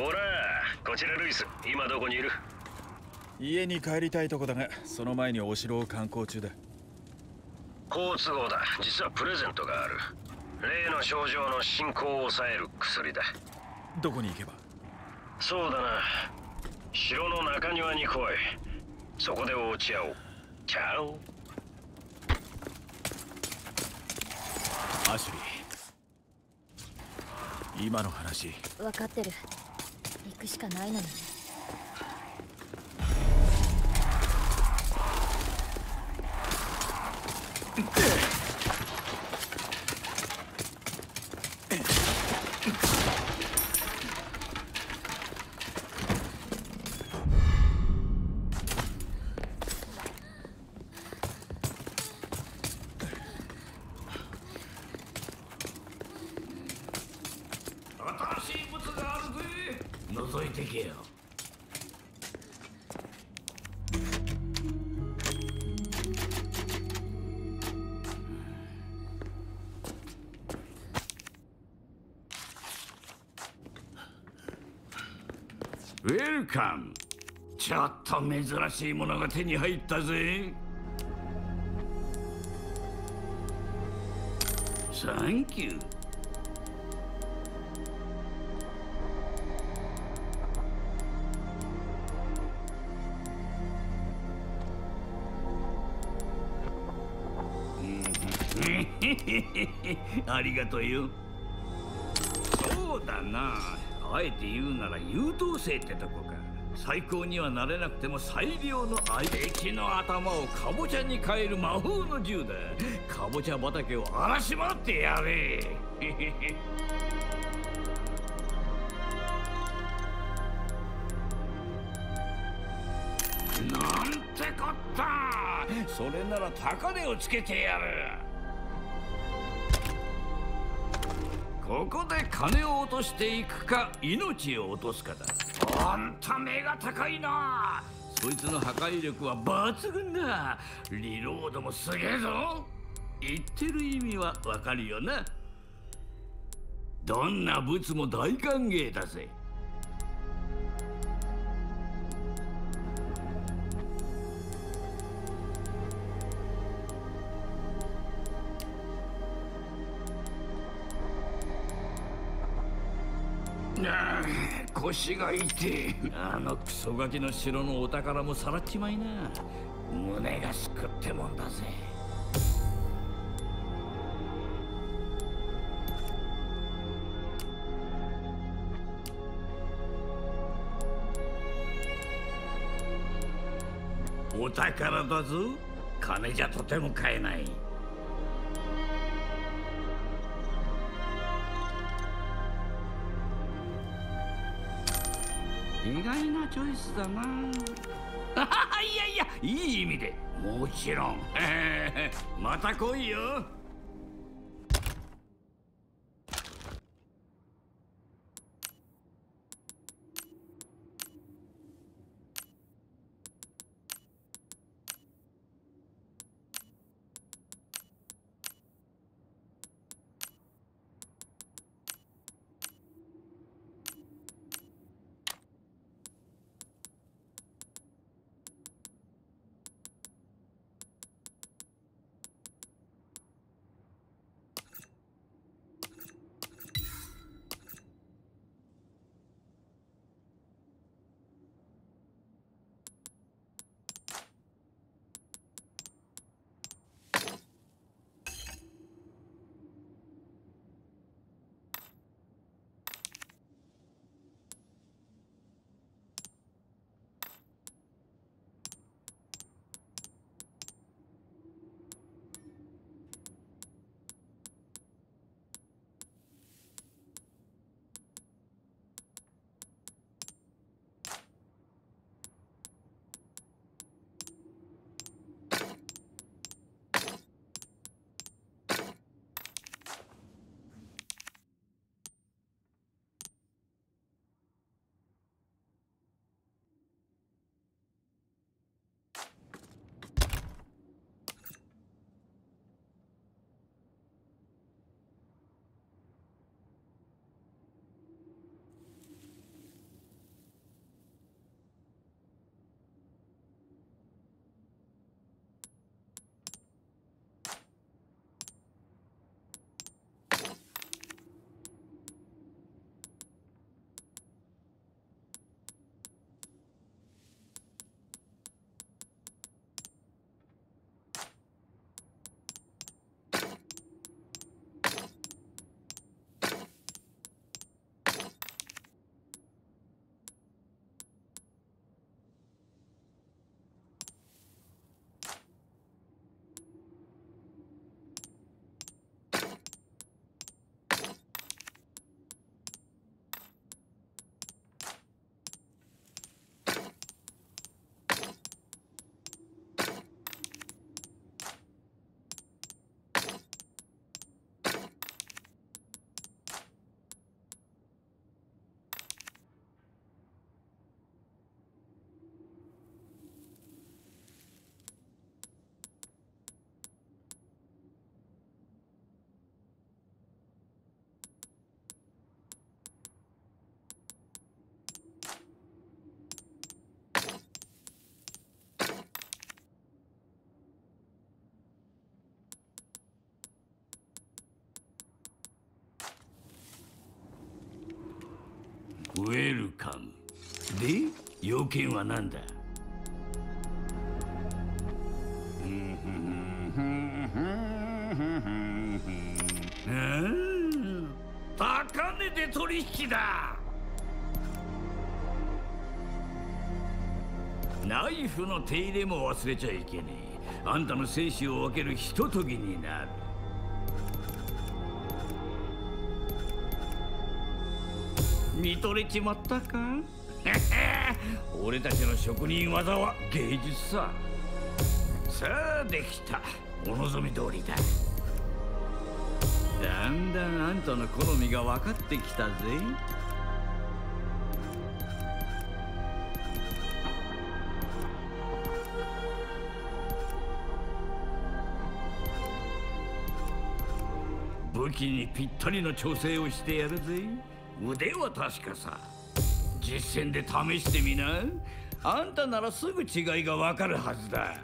ほら、こちらルイス。今どこにいる？ 家に帰りたいとこだが、その前にお城を観光中だ。 好都合だ。実はプレゼントがある。例の症状の進行を抑える薬だ。 どこに行けば？ そうだな。城の中庭に来い。そこで落ち合おう。チャオ。 アシュリー、今の話分かってる。行くしかないのに。 新しい物があるぜ。覗いてけよ。ウェルカム。ちょっと珍しいものが手に入ったぜ。サンキュー。ありがとうよ。そうだな。あえて言うなら優等生ってとこか。最高にはなれなくても最良の敵の頭をカボチャに変える魔法の銃だ。カボチャ畑を荒らし回ってやれ。なんてこった。それなら高値をつけてやる。ここで金を落としていくか命を落とすかだ。あんた目が高いな。そいつの破壊力は抜群だ。リロードもすげえぞ。言ってる意味はわかるよな。どんなブツも大歓迎だぜ。腰が痛い。あのクソガキの城のお宝もさらっちまいな。胸がすくってもんだぜ。お宝だぞ。金じゃとても買えない。意外なチョイスだな。いやいや、いい意味で。もちろん。また来いよ。 件は何だ？高値で取引だ。ナイフの手入れも忘れちゃいけねえ。あんたの生死を分けるひとときになる。見とれちまったか？俺たちの職人技は芸術さ。さあできた。お望み通りだ。だんだんあんたの好みが分かってきたぜ。武器にぴったりの調整をしてやるぜ。腕は確かさ。実戦で試してみな。あんたならすぐ違いがわかるはずだ。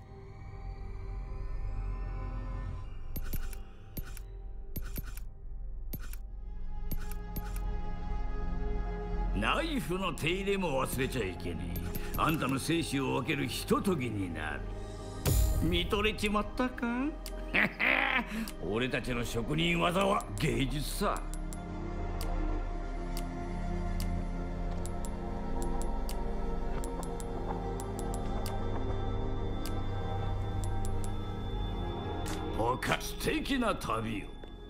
ナイフの手入れも忘れちゃいけねえ。あんたの生死を分けるひとときになる。見とれちまったか？俺たちの職人技は芸術さ。他素敵な旅を。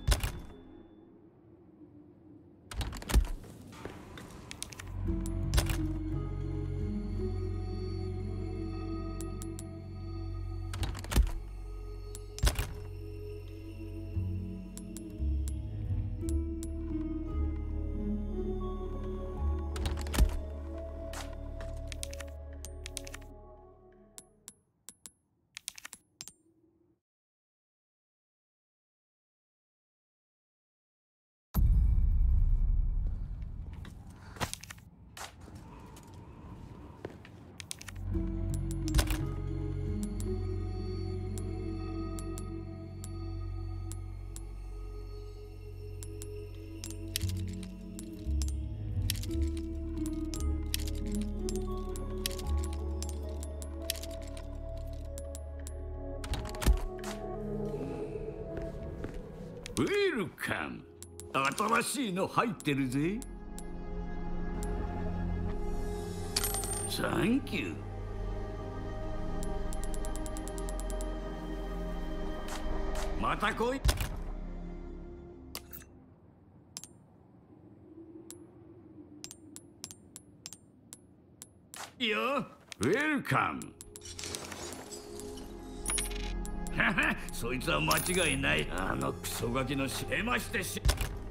ウェルカム。新しいの入ってるぜ。サンキュー。また来い。いいよ。ウェルカム。そいつは間違いない。あのクソガキのしましてし。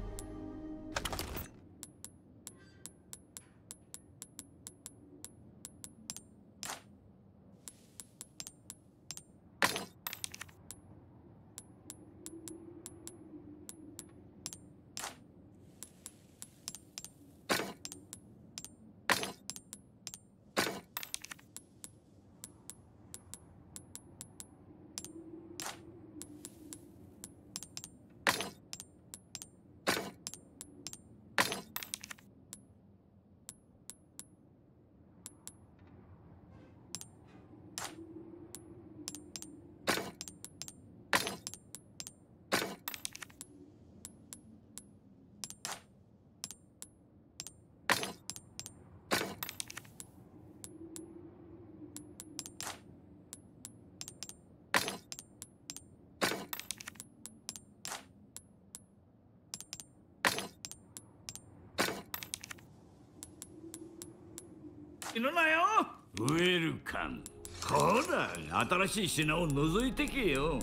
死ぬなよ。ウェルカム。ほら、新しい品を覗いてけよ。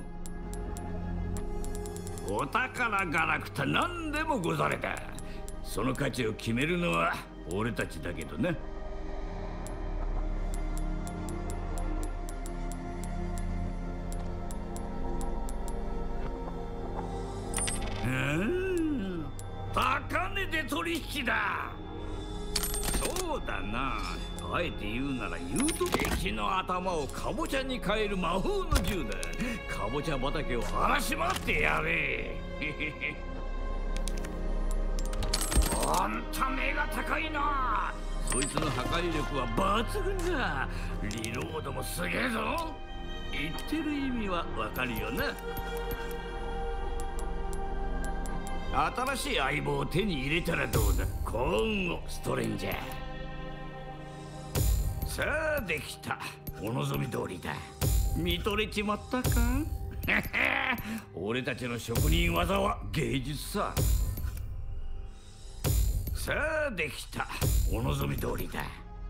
お宝ガラクタ何でもござれだ。その価値を決めるのは俺たちだけどな。高値で取引だ。そうだな。あえて言うなら言うと敵の頭をカボチャに変える魔法の銃だ。カボチャ畑を荒らし回ってやれ。あんた目が高いな。 そいつの破壊力は抜群だ。リロードもすげえぞ。言ってる意味はわかるよな。新しい相棒を手に入れたらどうだ。幸運をストレンジャー。さあできた。お望み通りだ。見とれちまったか。俺たちの職人技は芸術さ。さあできた。お望み通りだ。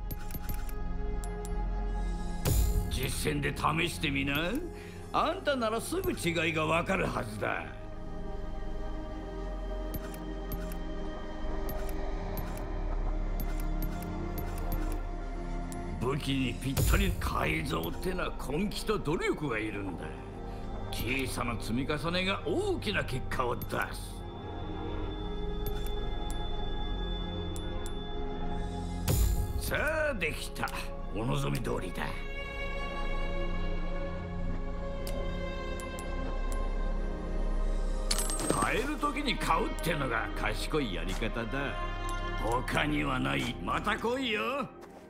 実戦で試してみな。あんたならすぐ違いがわかるはずだ。武器にぴったり。改造ってのは根気と努力がいるんだ。小さな積み重ねが大きな結果を出す。さあできた。お望み通りだ。買える時に買うってのが賢いやり方だ。他にはない。また来いよ。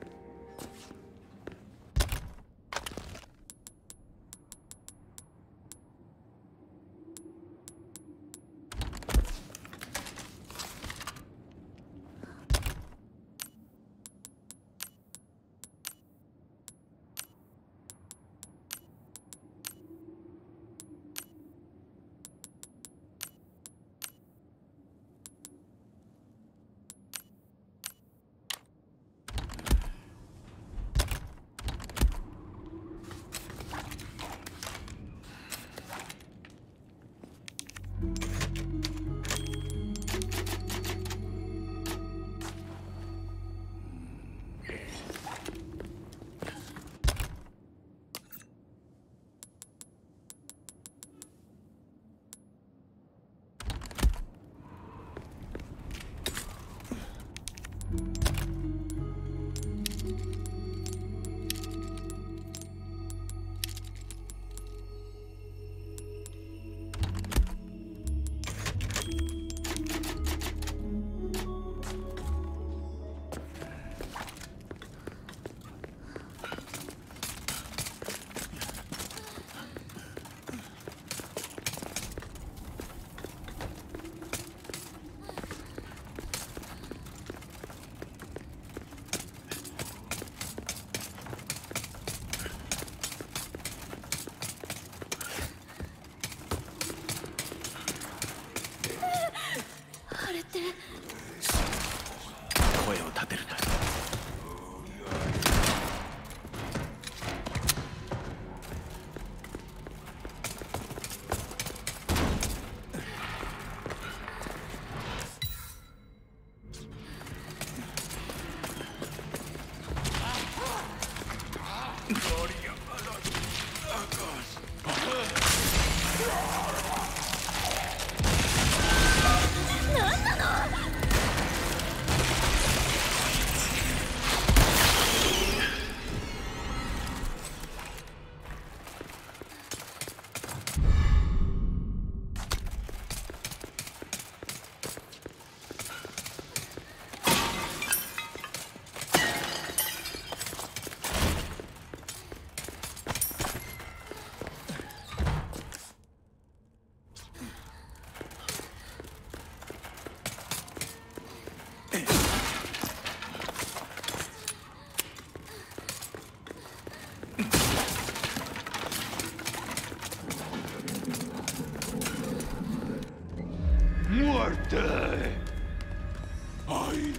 声を立てるな。 Muerte! ¡Ay!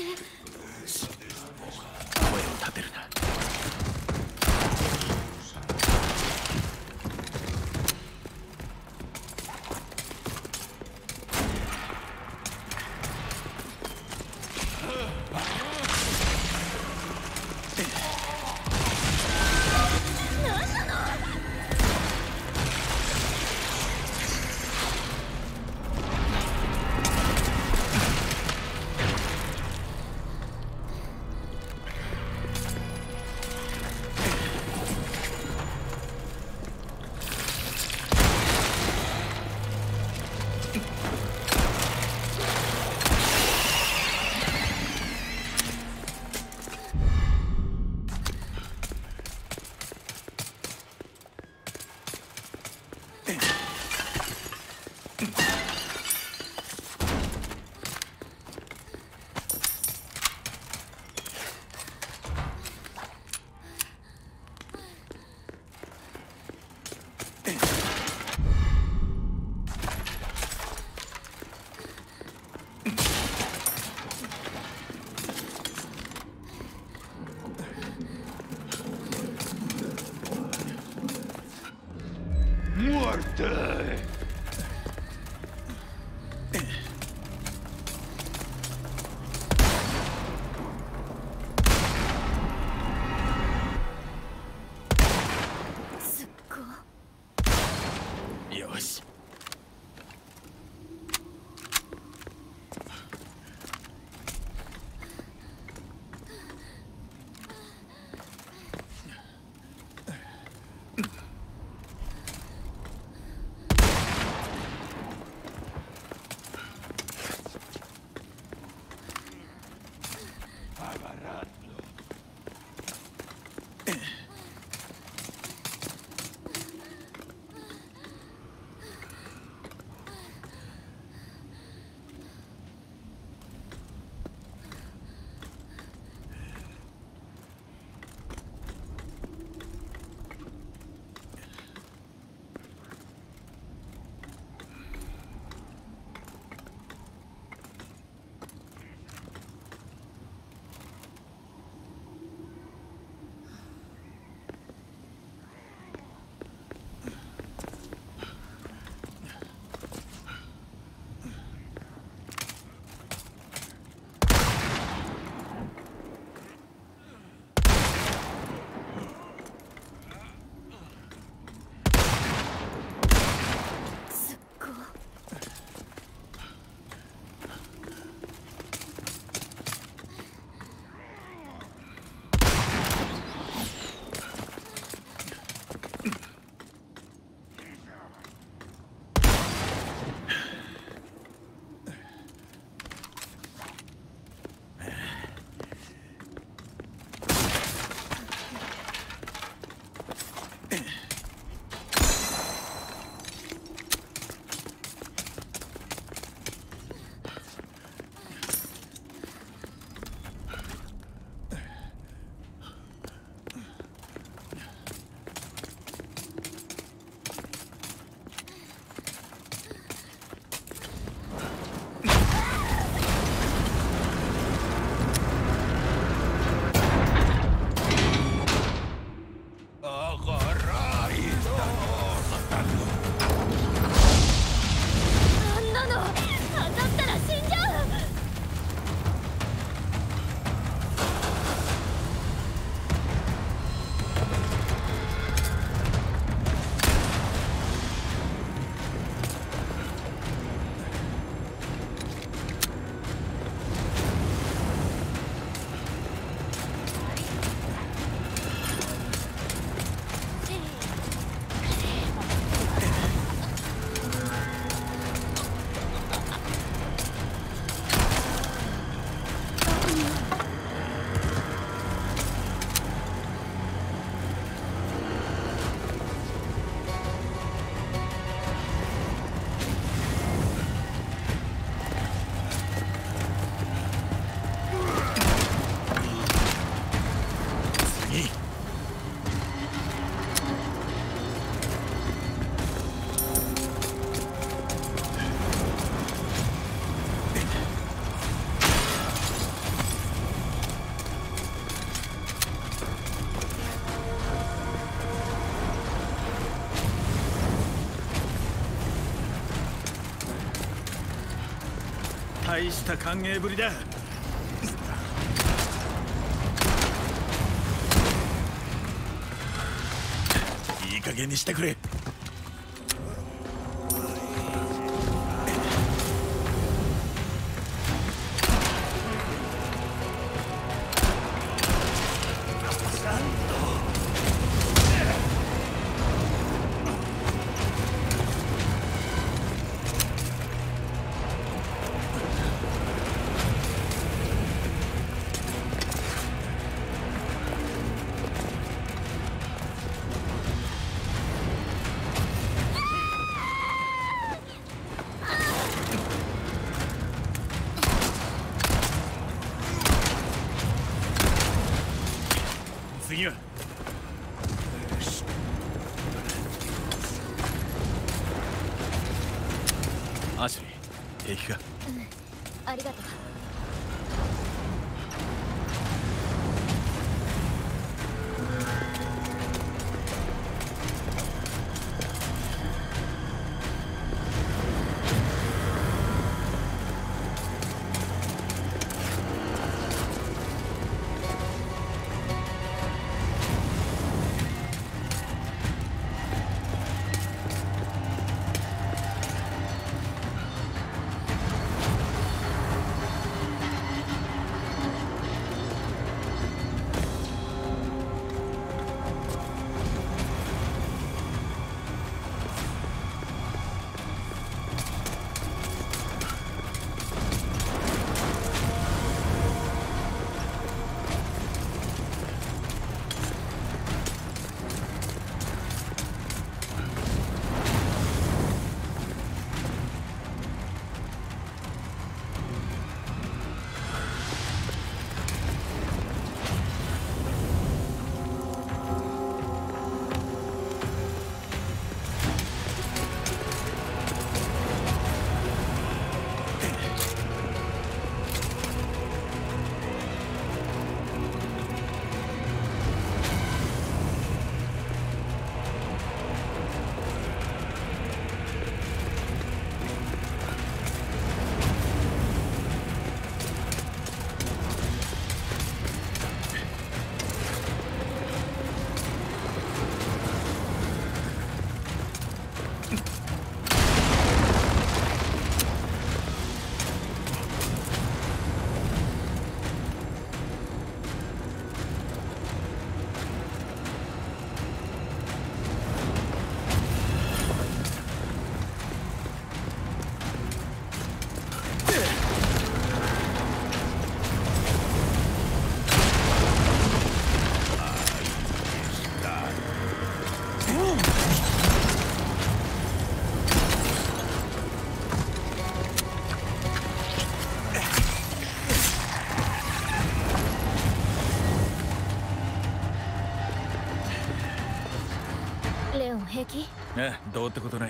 声を立てるな。 Muerte! すっご。 よし。 大した歓迎ぶりだ。いい加減にしてくれ。次はアシュリー、平気か？ ありがとう。レオン平気？ どうってことない。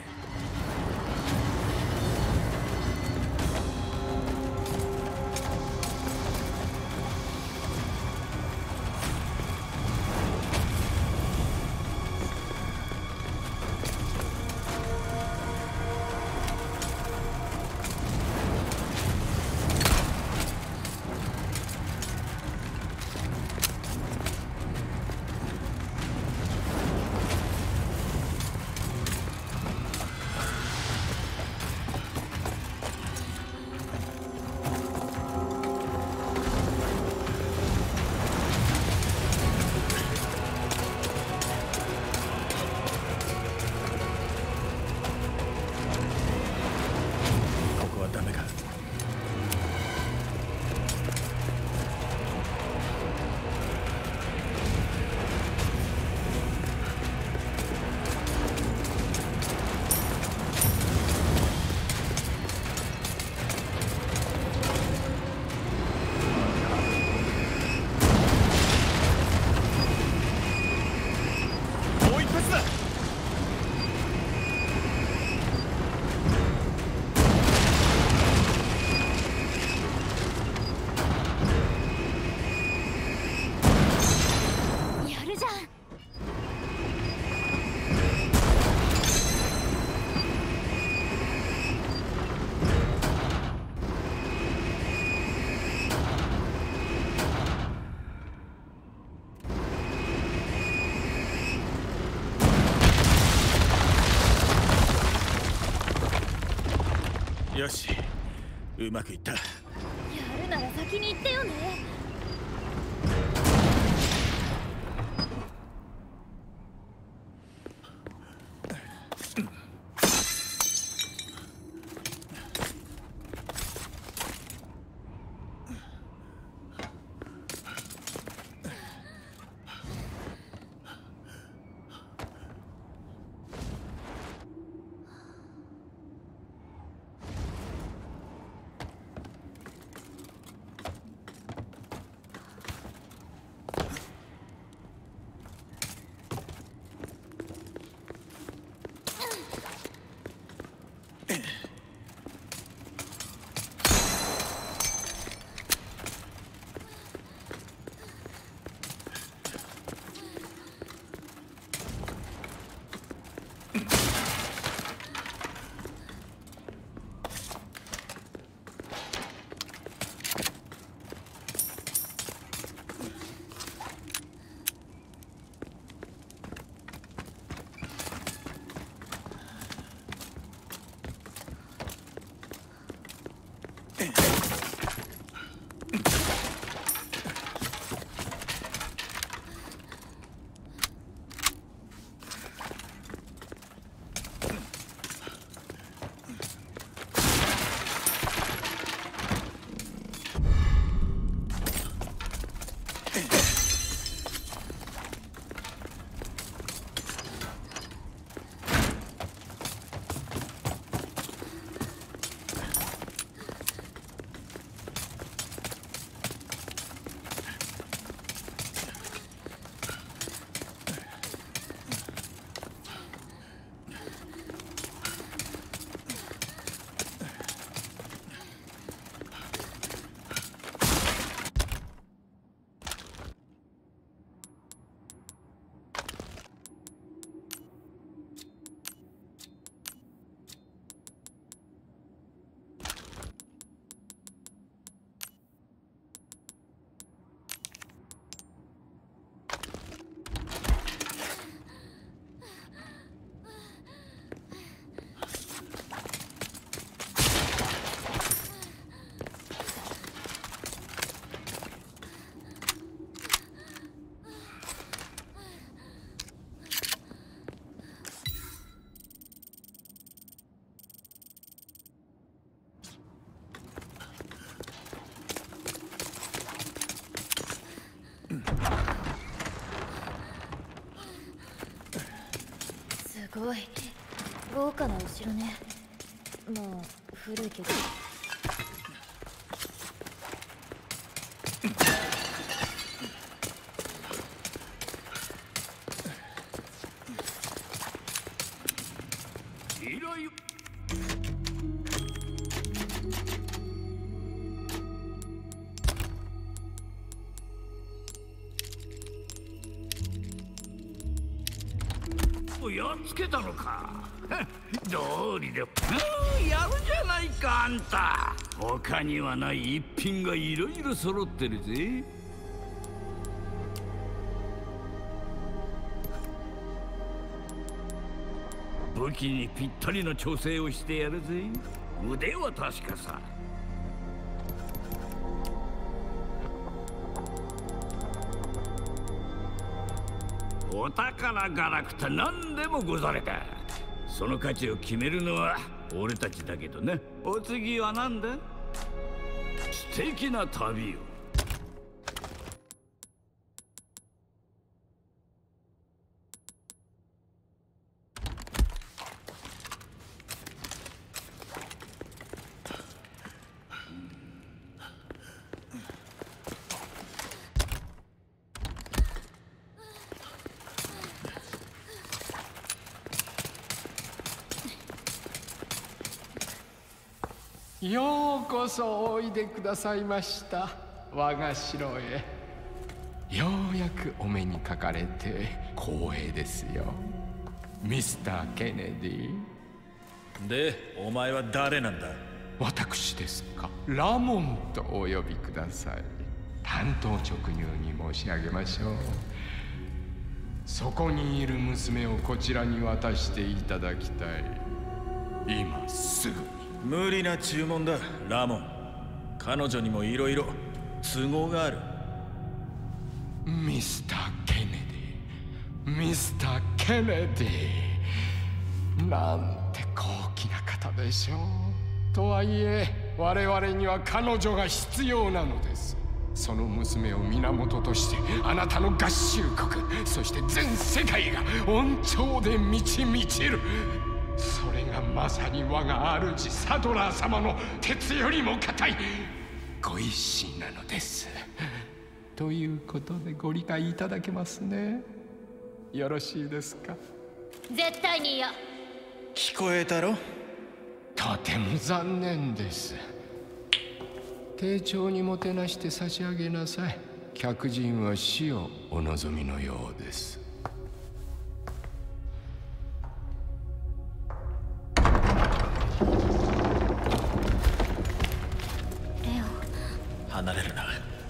よし、うまくいった。 やるなら先に行ってよね。すごい豪華なお城ね。まあ古いけど。 やっつけたのか。どうりでやるじゃないかあんた。他にはない一品がいろいろ揃ってるぜ。武器にぴったりの調整をしてやるぜ。腕は確かさ。お宝ガラクタ何でもござれだ。その価値を決めるのは俺たちだけどね。お次は何だ。素敵な旅を。 ようこそおいでくださいました。我が城へようやくお目にかかれて光栄ですよ、ミスター・ケネディ。 で、お前は誰なんだ？ 私ですか。ラモンとお呼びください。単刀直入に申し上げましょう。そこにいる娘をこちらに渡していただきたい。今すぐに。 無理な注文だ、ラモン。彼女にもいろいろ都合がある。 ミスター・ケネディ、ミスター・ケネディ、なんて高貴な方でしょう。とはいえ我々には彼女が必要なのです。その娘を源としてあなたの合衆国、そして全世界が恩寵で満ち満ちる。それがまさに我が主サドラー様の鉄よりも固いご意志なのです。ということでご理解いただけますね。よろしいですか？ 絶対に嫌。 聞こえたろ？ とても残念です。丁重にもてなして差し上げなさい。客人は死をお望みのようです。 レオ、 離れるな。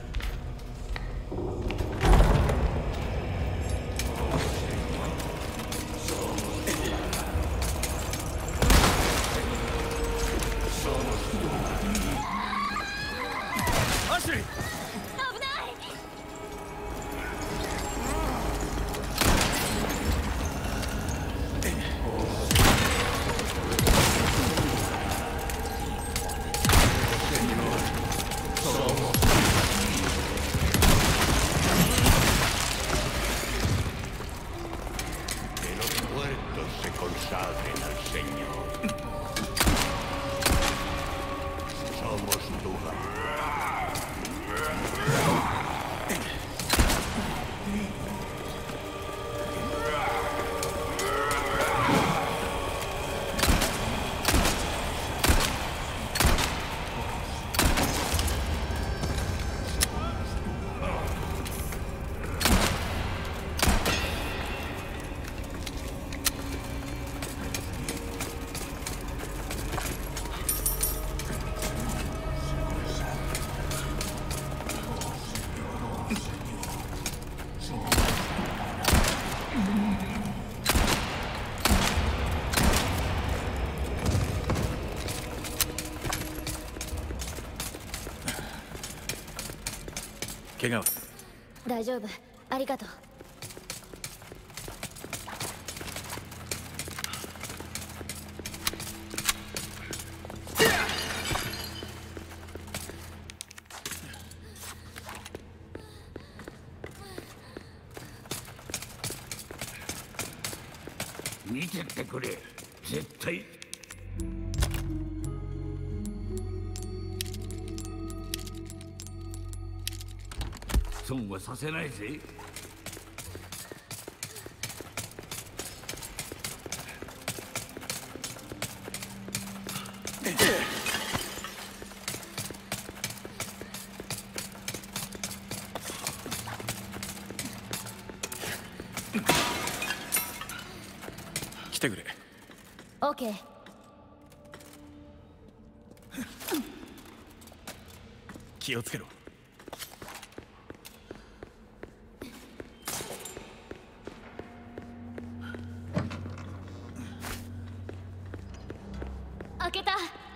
怪我は？ 大丈夫、ありがとう。 見てってくれ、絶対。損はさせないぜ。 来てくれ。 オッケー。 気をつけろ。 開けた。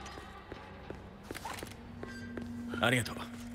ありがとう。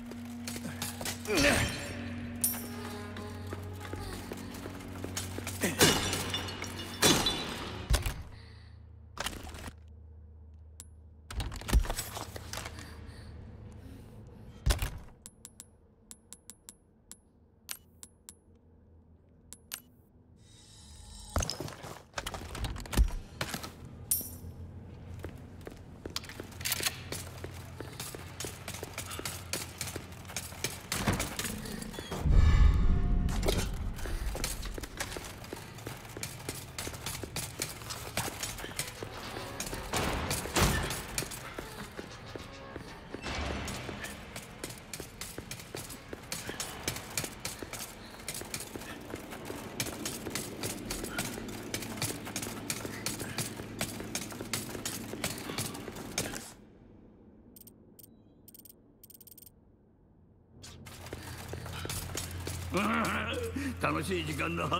楽しい時間だ。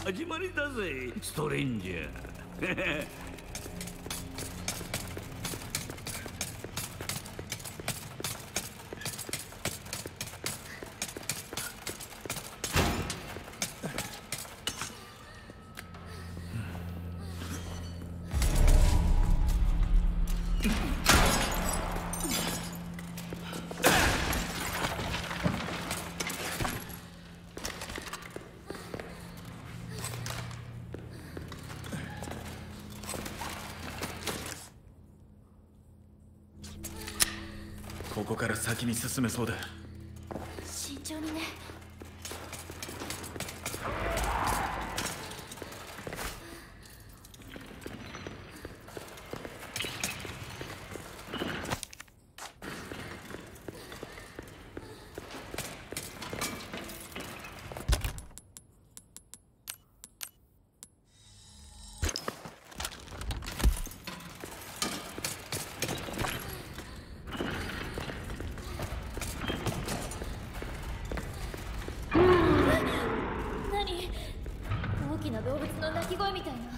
始まりだぜ、ストレンジャー。 ここから先に進めそうだ。 慎重にね。大きな動物の鳴き声みたいな。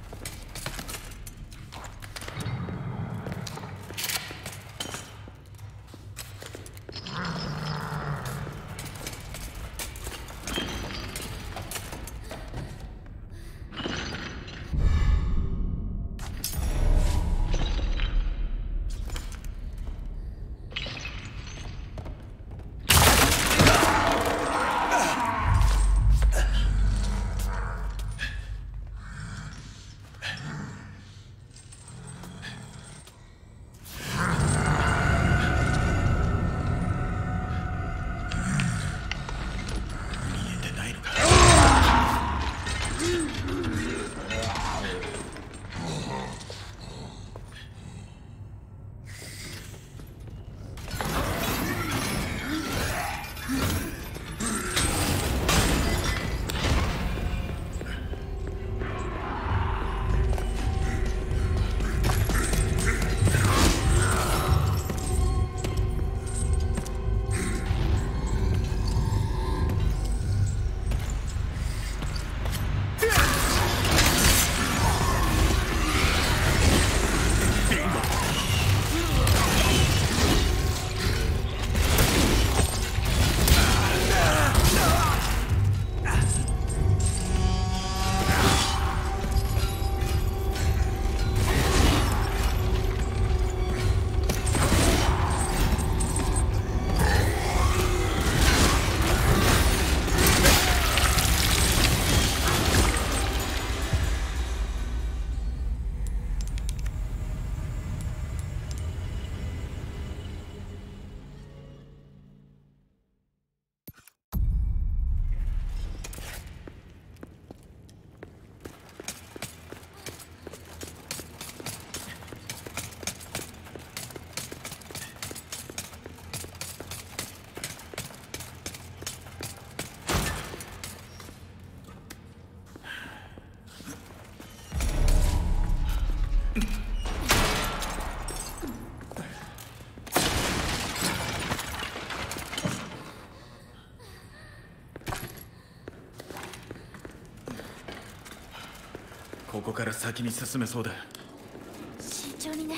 ここから先に進めそうだ。 慎重にね。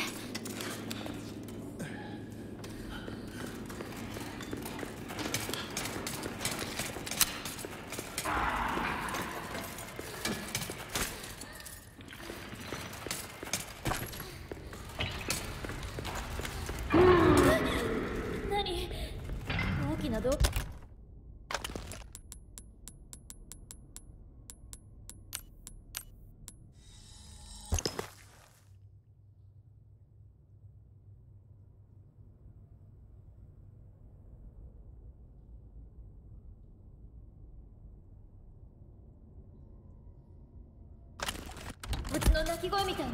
何？大きな洞。物の鳴き声みたいな。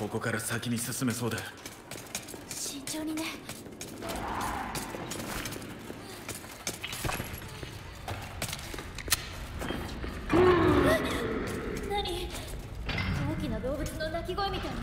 ここから先に進めそうだ。 慎重にね。何？大きな動物の鳴き声みたいな。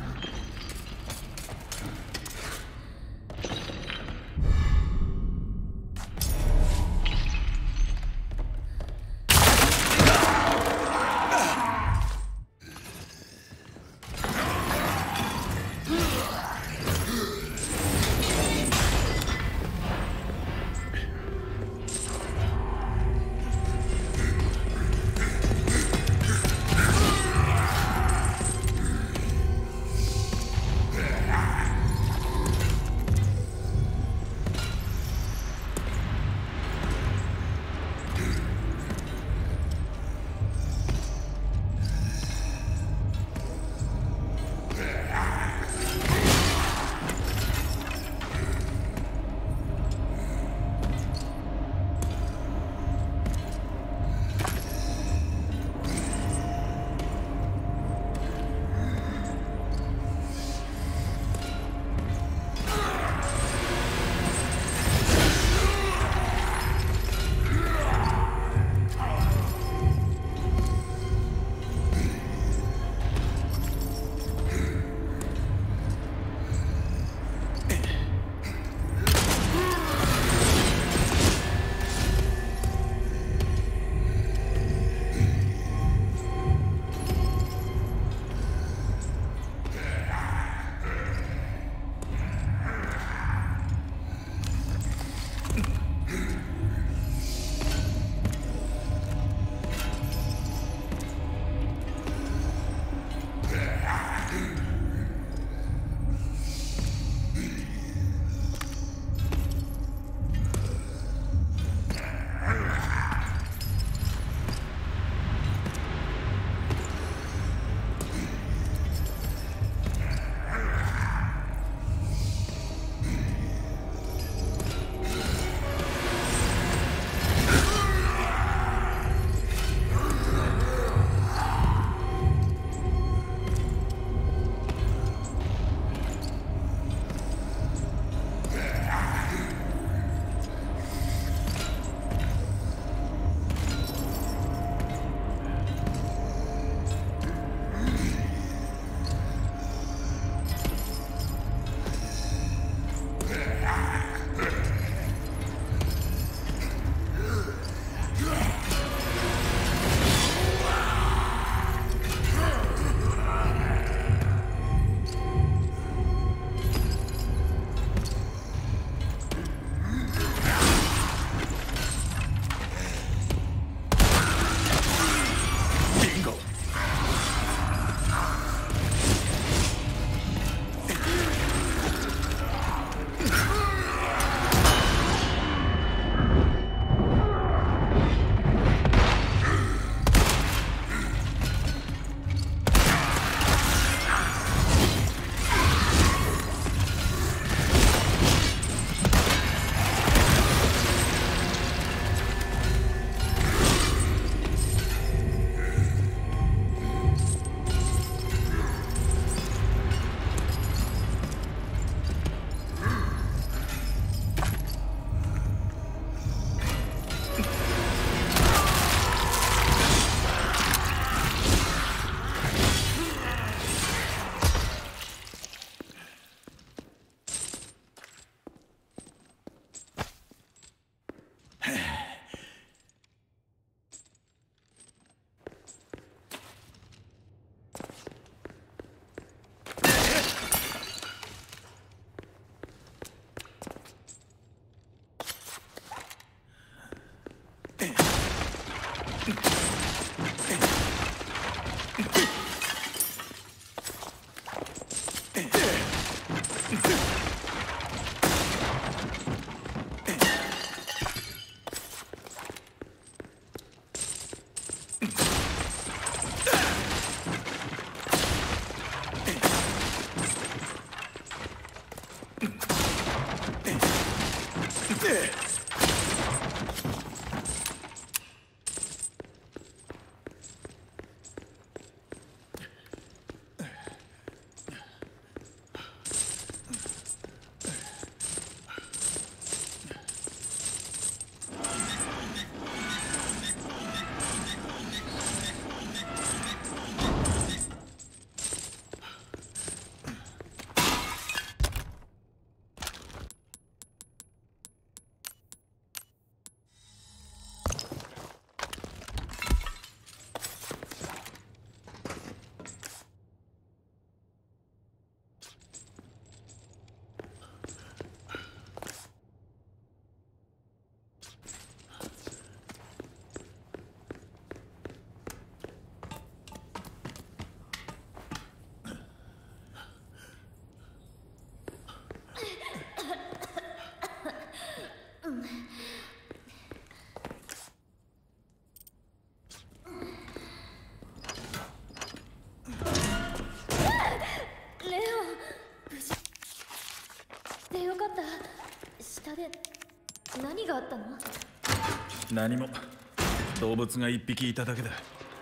何があったの？ 何も。動物が一匹いただけだ。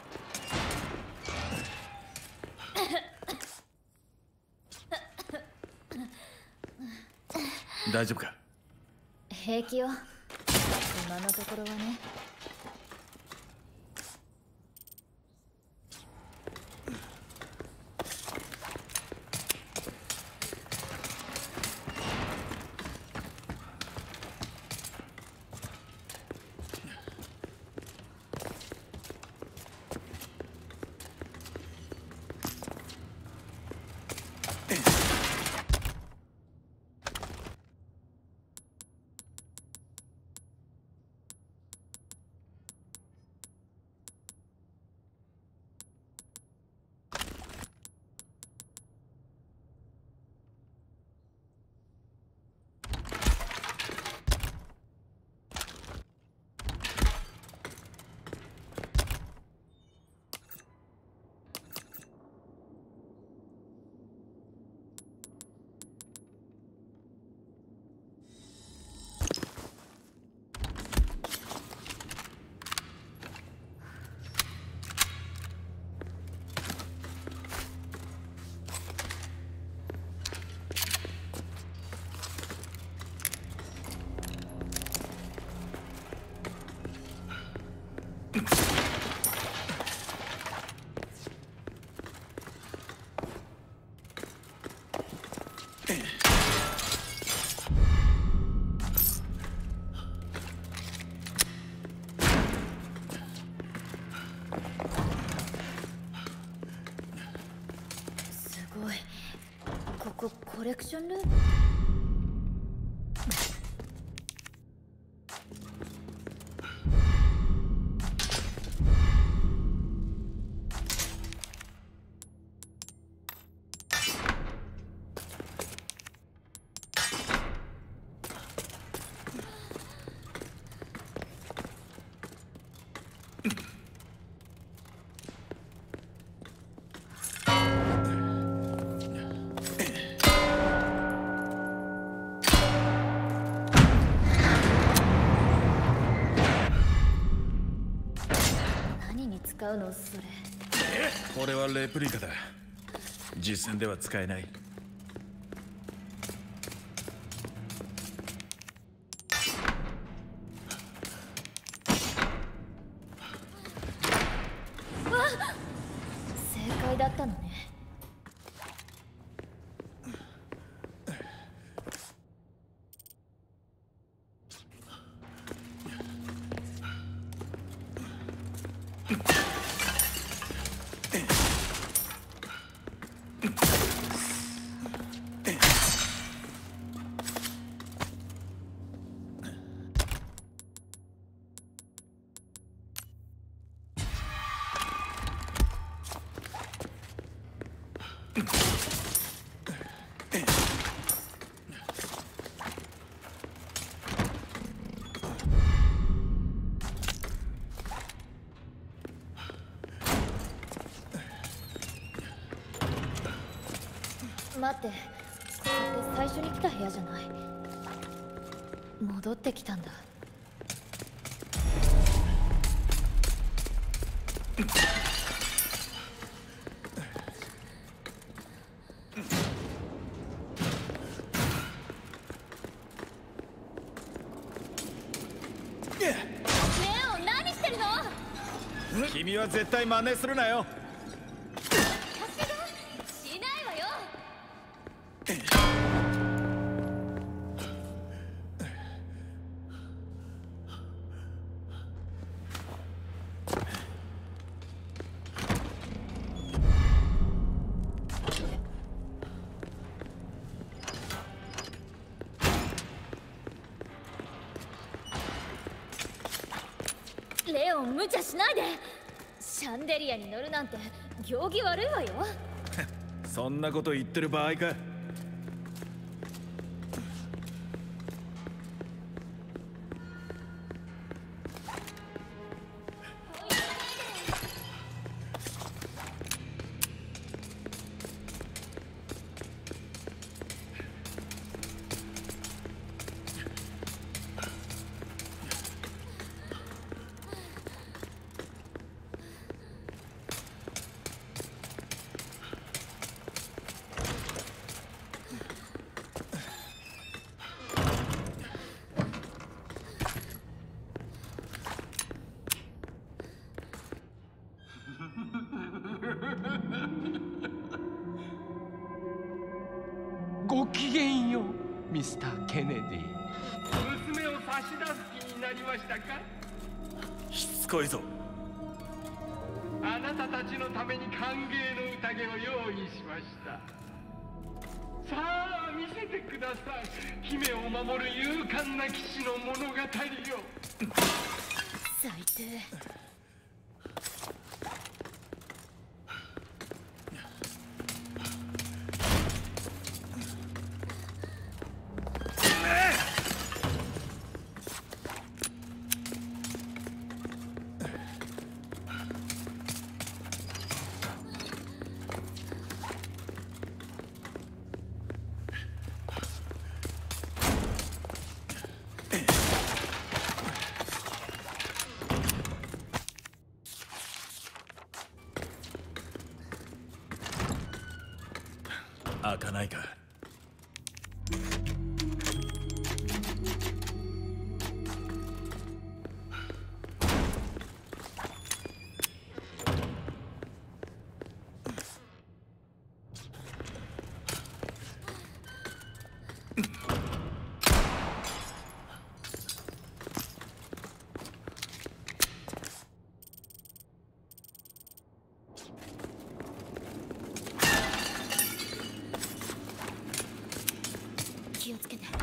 大丈夫か？ 平気よ、今のところはね。すごい。ここコレクションルーム？使うのそれ？ これはレプリカだ。実戦では使えない。 正解だったのね。待って、これって最初に来た部屋じゃない？戻ってきたんだ。 レオン、何してるの？ 君は絶対真似するなよ。 しないわよ。レオン、無茶しないで。シャンデリアに乗るなんて行儀悪いわよ。 そんなこと言ってる場合か。 げんよう、ミスター・ケネディ。娘を差し出す気になりましたか？ しつこいぞ。 あなたたちのために歓迎の宴を用意しました。さあ見せてください、姫を守る勇敢な騎士の物語を。 最低。 開かないか。 気をつけて。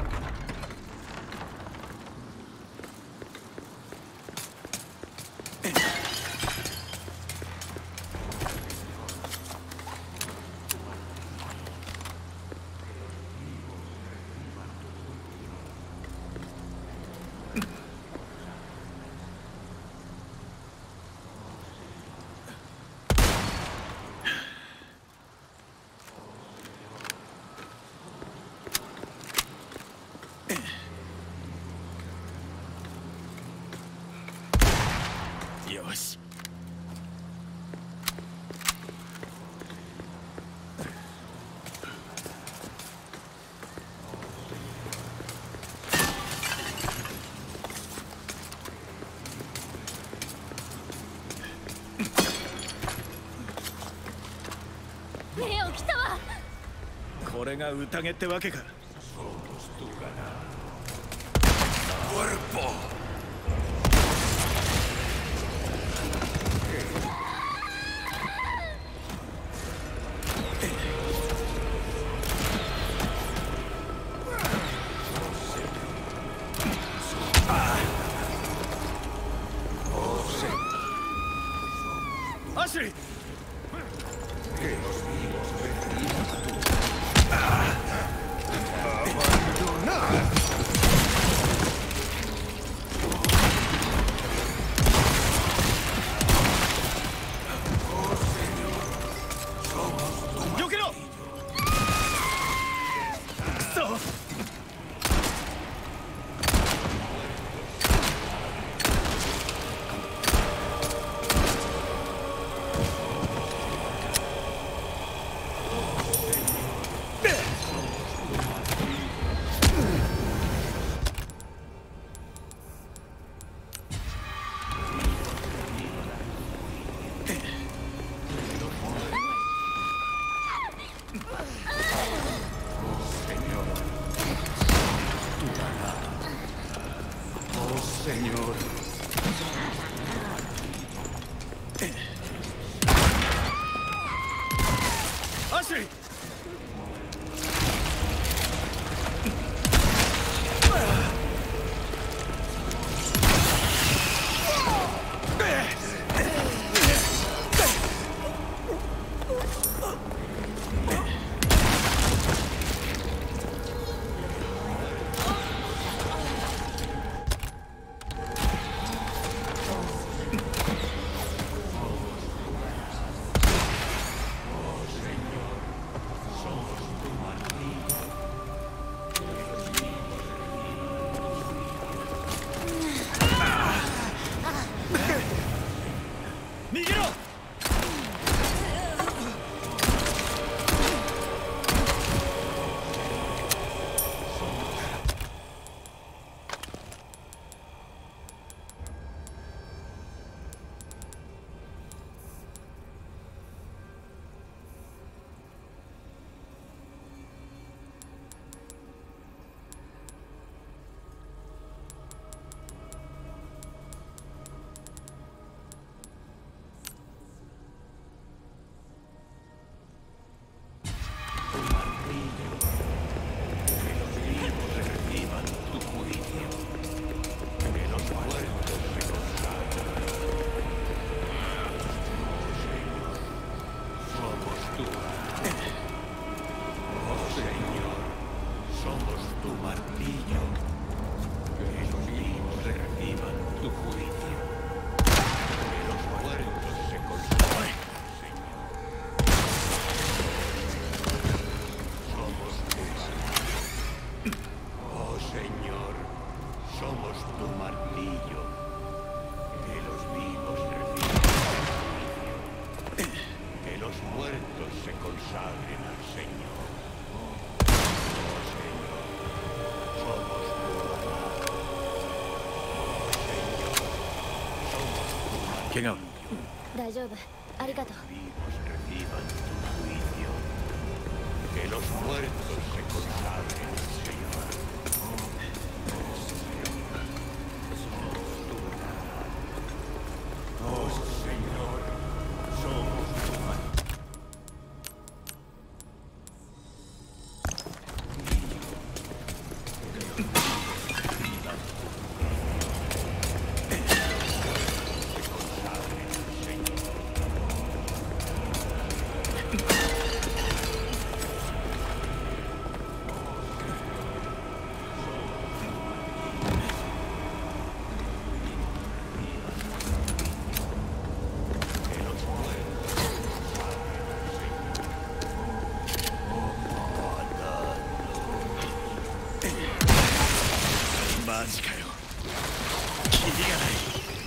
よし。 レオン来たわ。 これが宴ってわけか。アシュリー、避けろ。くそ。アシュリー、 tú. Oh Señor, somos tu martillo. Que los vivos reciban tu juicio. Que los muertos se consagren, Señor. Somos tu martillo. Oh Señor, somos tu martillo. Que los vivos reciban tu juicio. Que los muertos se consagren al Señor. Oh Señor, somos tu martillo. Oh Señor, somos tu martillo. 怪我は大丈夫、ありがとう。 Vivos reciban tu juicio. Que los muertos se consagren al Señor. Oh Señor, somos tu martillo. マジかよ。キリがない。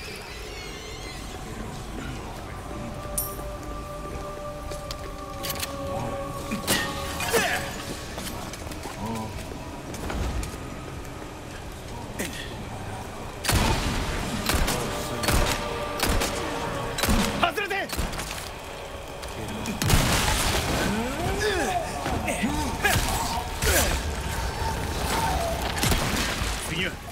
外れて。次は。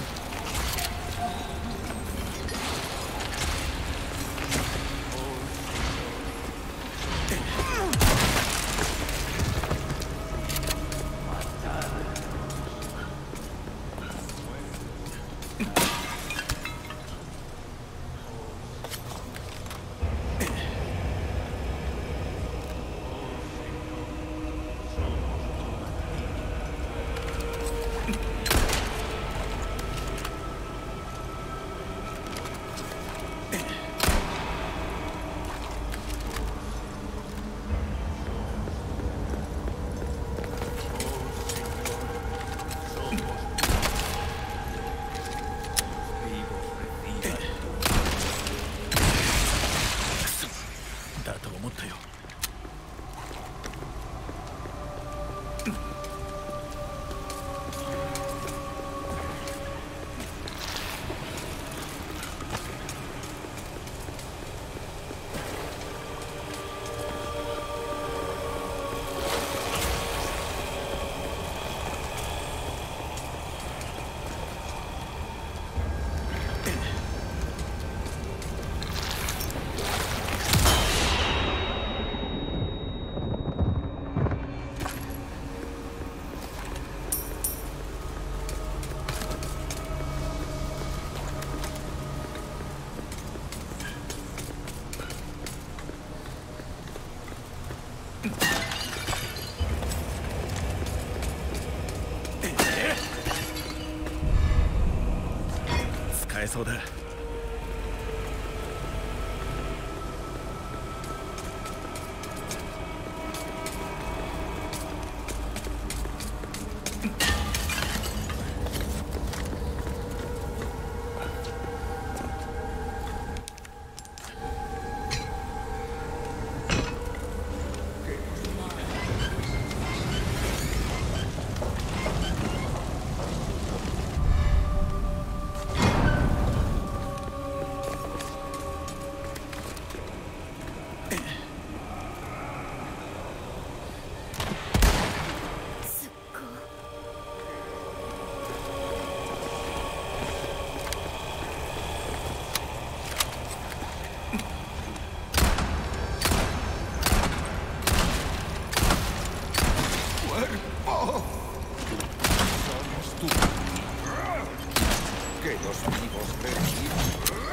だと思ったよ。使えそうだ。 Que los vivos reciban.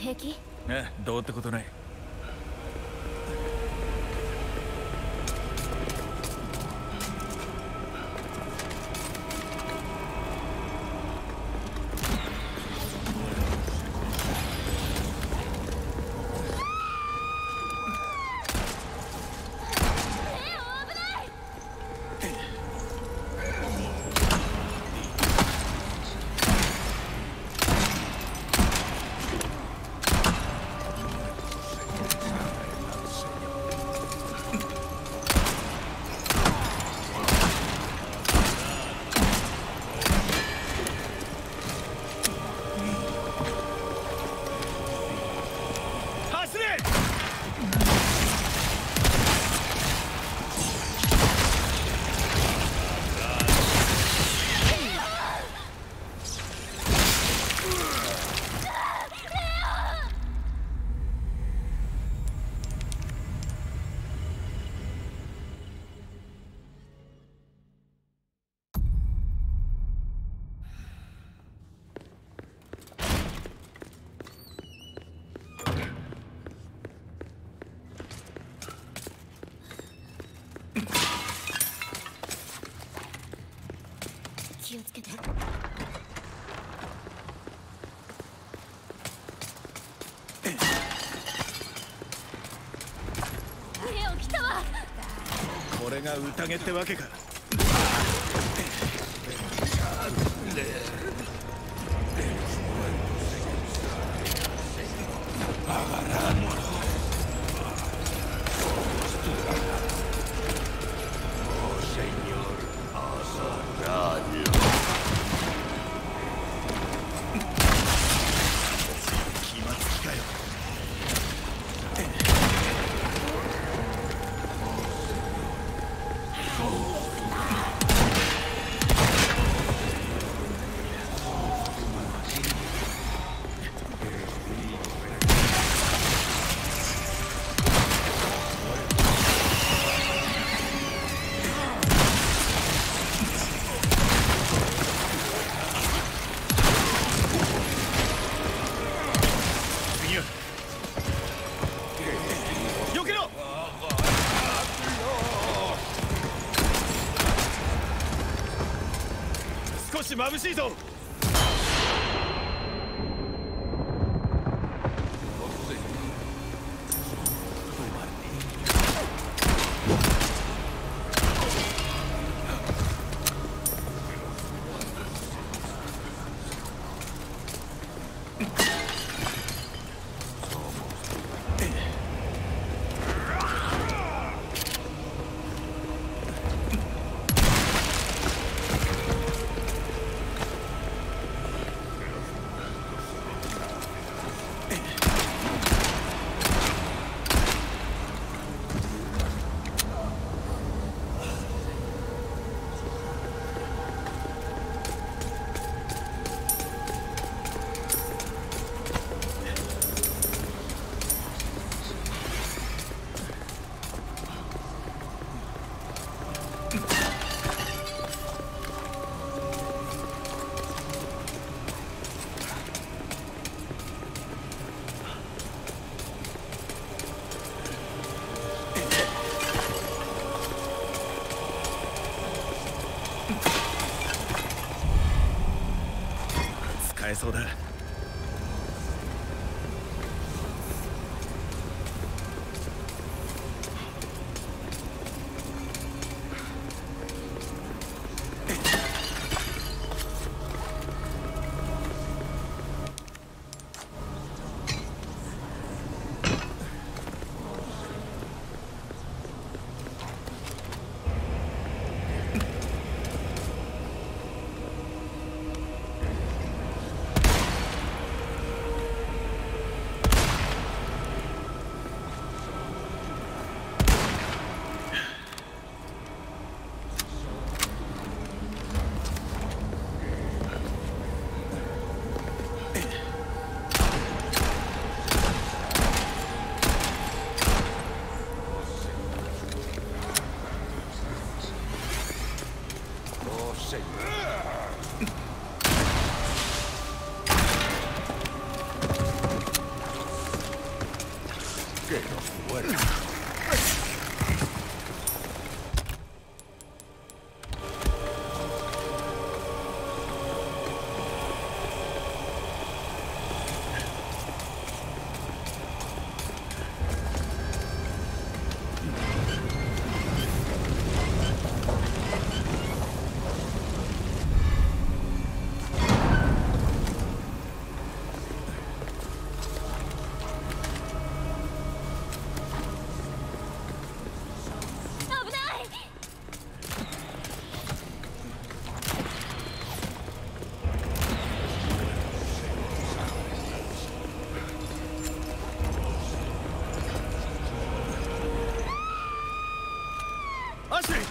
平気？ どうってことない。 気をつけて。レオ来たわ。 これが宴ってわけか。眩しいぞ。使えそうだ。 シュリー。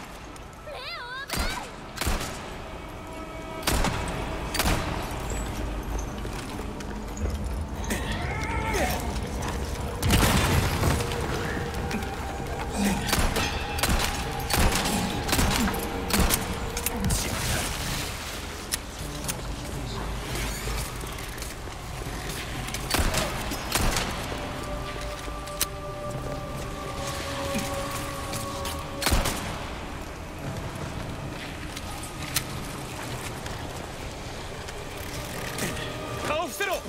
顔伏せろ。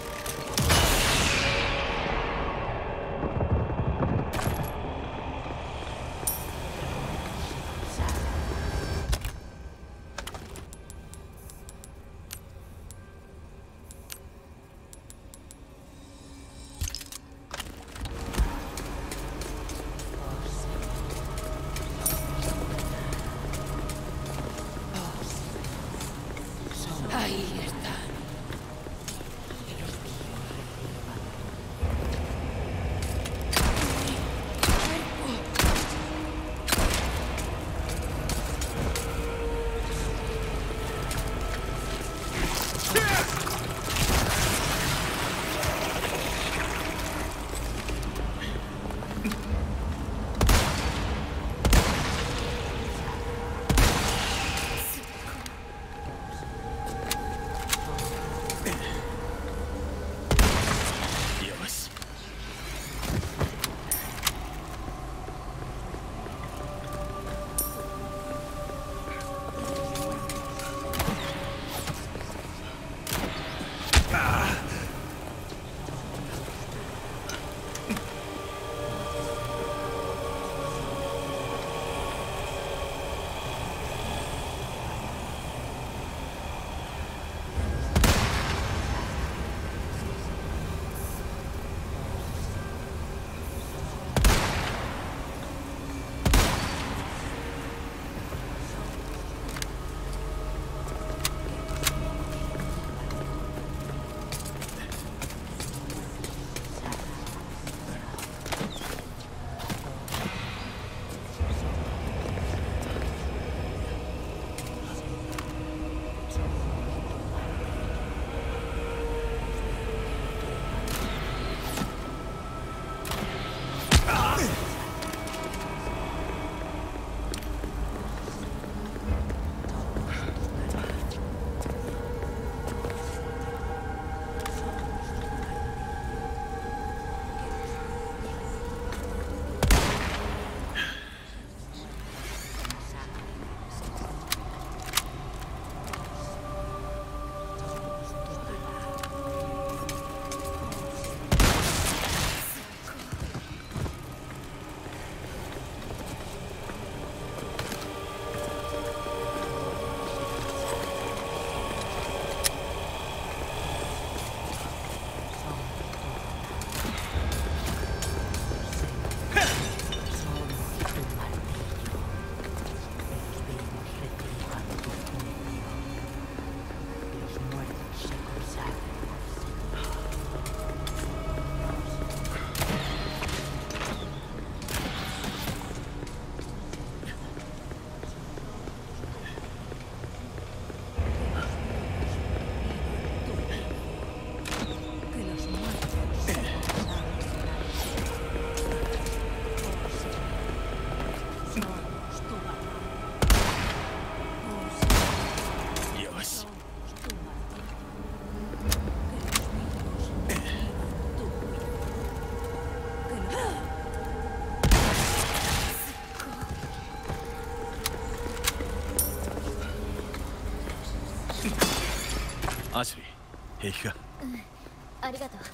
アシュリー、平気か？ ありがとう。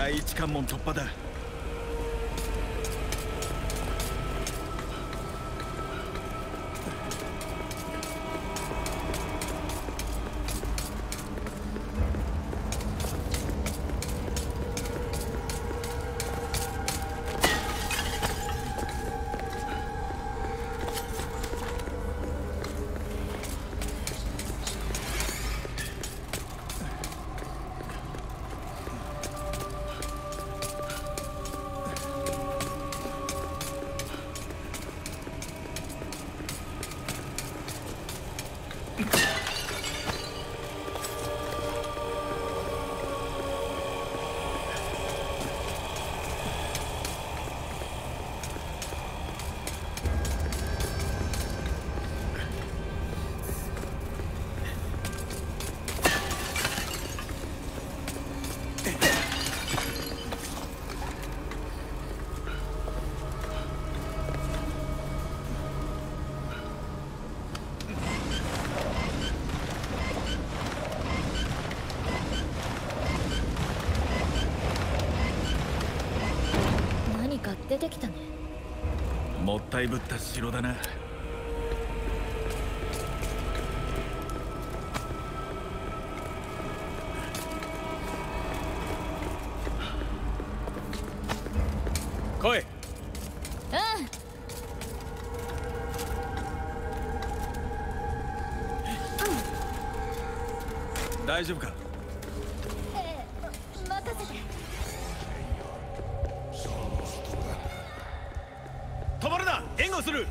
第一関門突破だ。 出てきたね。 もったいぶった城だな。来い。大丈夫か。 任せて。 止まるな、援護する。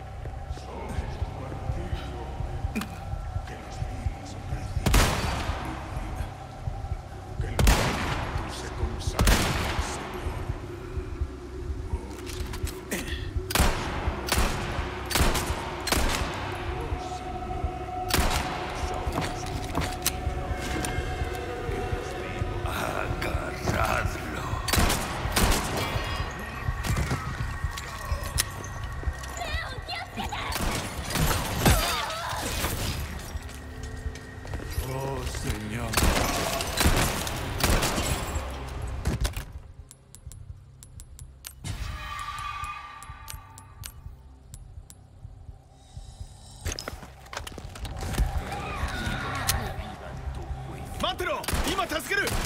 待ってろ、今助ける。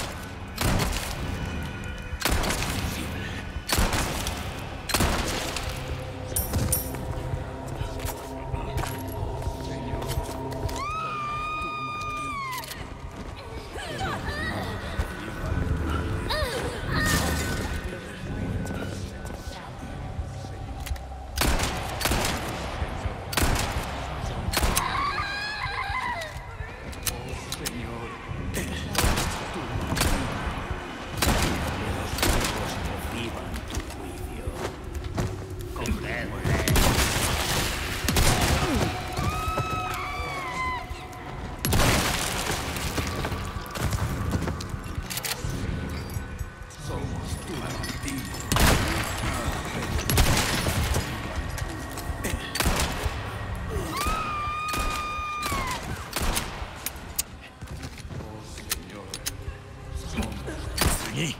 次。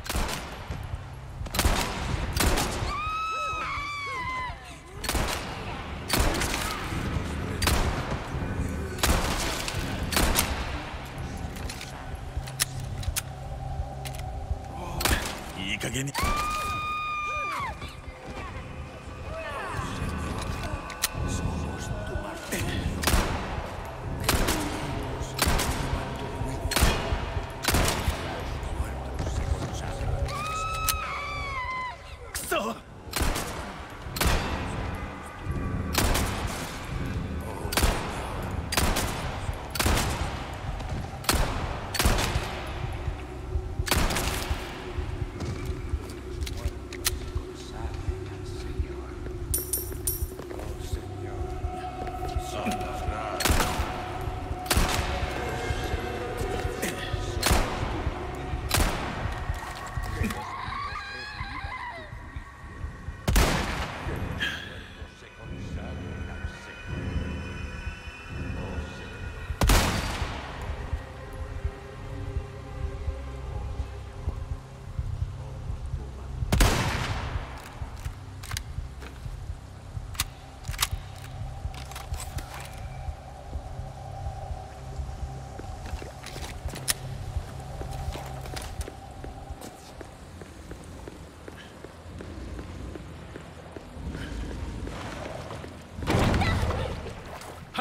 いい加減に。くそ。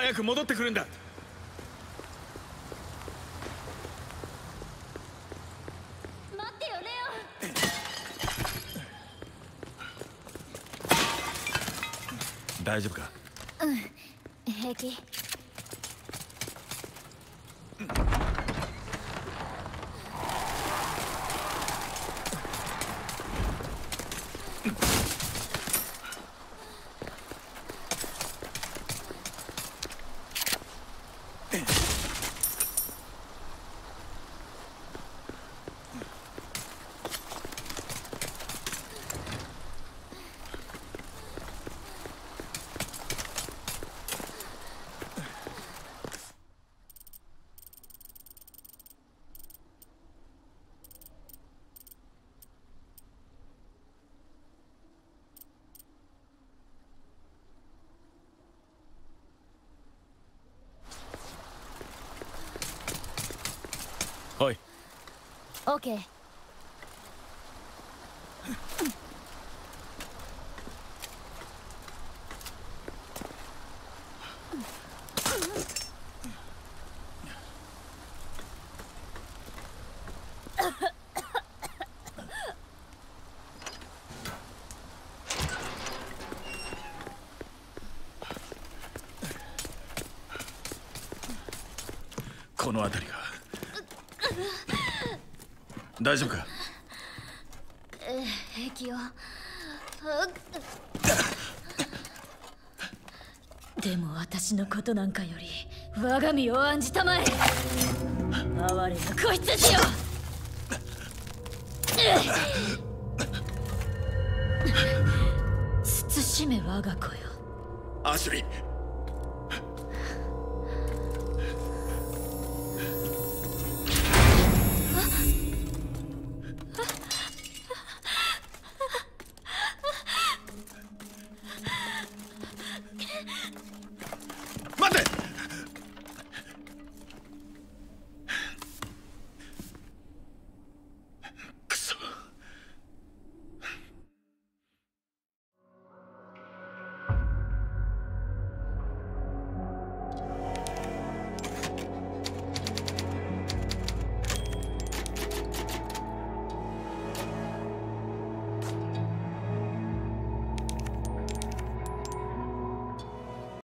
早く戻ってくるんだ。 待ってよレ大丈夫か？ オン。平気。 おい。 オッケー。 この辺りが。大丈夫か？ 平気よ。でも私のことなんかより我が身を案じたまえ。哀れな子羊よ。慎め我が子よ。 アシュリー。